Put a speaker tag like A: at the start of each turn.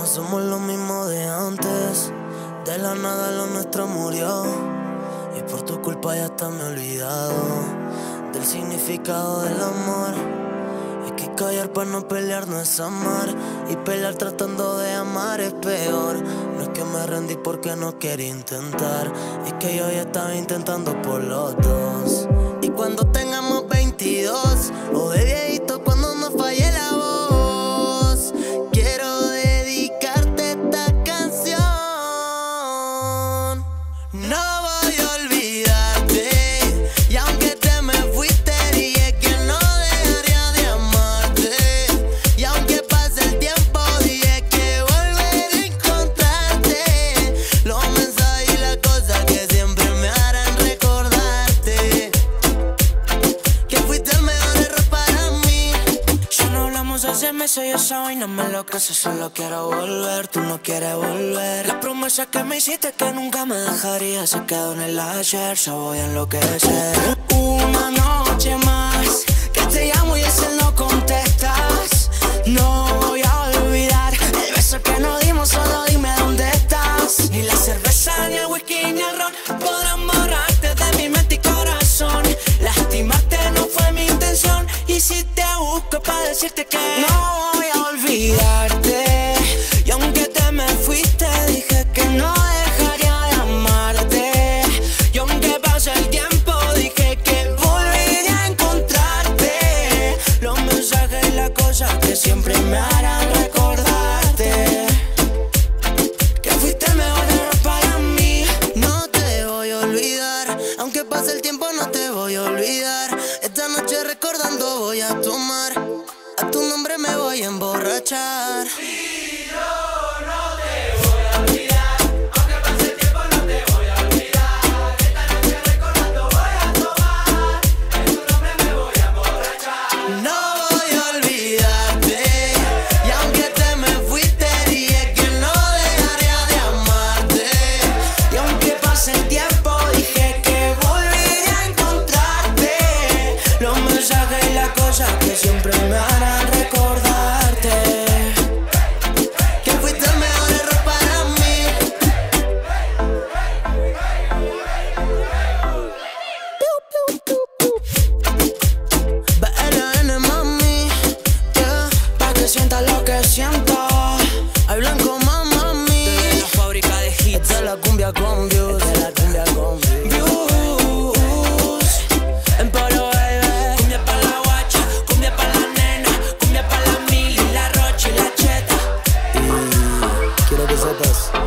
A: somos lo mismo de antes. De la nada lo nuestro murió, y por tu culpa ya hasta me he olvidado del significado del amor. Es que callar para no pelear no es amar, y pelear tratando de amar es peor. No es que me rendí porque no quería intentar, es que yo ya estaba intentando por los dos. Y cuando tengamos 22 o de viejito cuando nos falle la voz, quiero dedicarte esta canción. No voy a olvidarte, y aunque te me fuiste dije que no dejaría de amarte, y aunque pase el tiempo dije que volveré a encontrarte. Los mensajes y las cosas que siempre me harán recordarte que fuiste el mejor error para mí.
B: Ya no hablamos hace meses y esa vaina me enloquece. Solo quiero volver, tú no quieres volver. La promesa que me hiciste que nunca me dejaría se quedó en el ayer, ya voy a enloquecer. Una noche más que te llamo y ese no contestas. No voy a olvidar el beso que nos dimos, solo dime dónde estás. Ni la cerveza, ni el whisky, ni el ron podrán borrarte de mi mente y corazón. Lastimarte no fue mi intención, y si te busco para decirte que no voy a olvidarte, y aunque te me fuiste dije que no dejaría de amarte, y aunque pase el tiempo dije que volvería a encontrarte. Los mensajes y las cosas que siempre me harán recordarte que fuiste el mejor error para mí.
A: No te voy a olvidar, aunque pase el tiempo no te voy a olvidar. Esta noche recordando voy a tomar, a tu nombre me voy a emborrachar.
B: Que siempre me harán recordarte
A: que fuiste el mejor error para mí. BLN, mami, yeah.
B: Pa' que sientas lo que siento.
A: Hay blanco, mami.
B: De la fábrica de hits.
A: Esta es la cumbia con views. Esta es la cumbia con views.
B: En Polo, baby. Cumbia pa' la guacha, cumbia pa' la nena, cumbia pa' la mili, la rocha y la cheta.
A: Y quiero que sepas